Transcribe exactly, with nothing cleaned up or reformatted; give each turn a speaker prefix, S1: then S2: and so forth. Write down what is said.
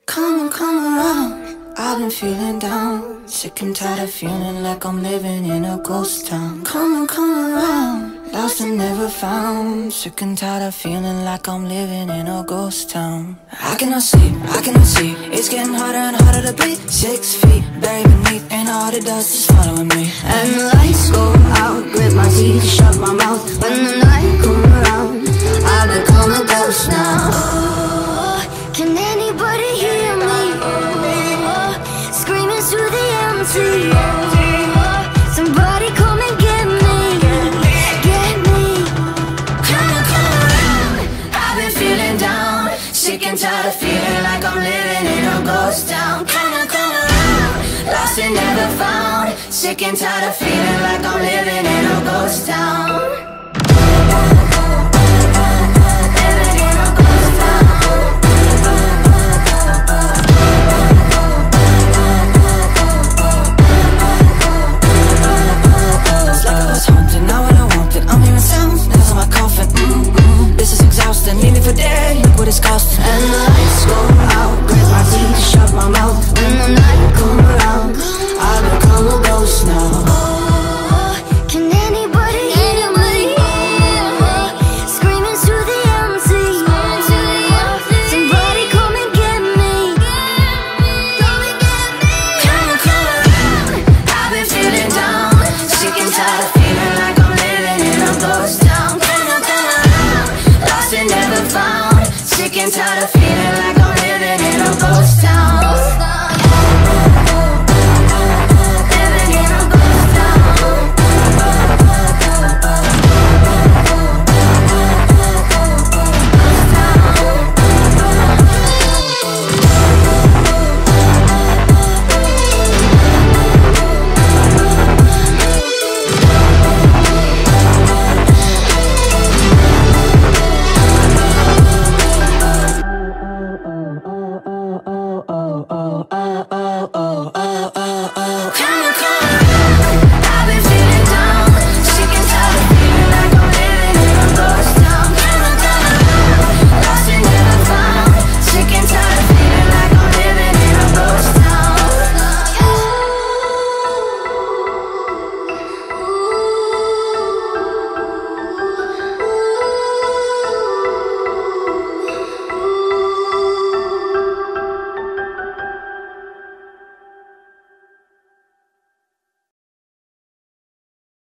S1: Come on, come around. I've been feeling down, sick and tired of feeling like I'm living in a ghost town. Come on, come around, lost and never found, sick and tired of feeling like I'm living in a ghost town. I cannot sleep, I cannot see, it's getting harder and harder to breathe. Six feet buried beneath, and all the dust is following me.
S2: And the lights go out, grit my teeth, shut my mouth. When the night comes around, I become a ghost now. Oh, can anybody hear me? Screaming through the empty. Somebody come and get me, get me.
S1: Come on, come around. I've been feeling down, sick and tired of feeling like I'm living in a ghost town. Come on, come around, lost and never found, sick and tired of feeling like I'm living in a ghost town. Leave me for dead, look what it's costing.
S2: And the lights go out, grit my teeth, shut my mouth. When the night come around, I become a ghost now. Oh, can anybody hear me? Screaming through the empty. Somebody come and get me. Come and get me.
S1: Come on, come around. I've been feeling down, sick and tired of feeling like I'm living in a ghost town. Come on, come around, lost and never found, sick and tired of feeling like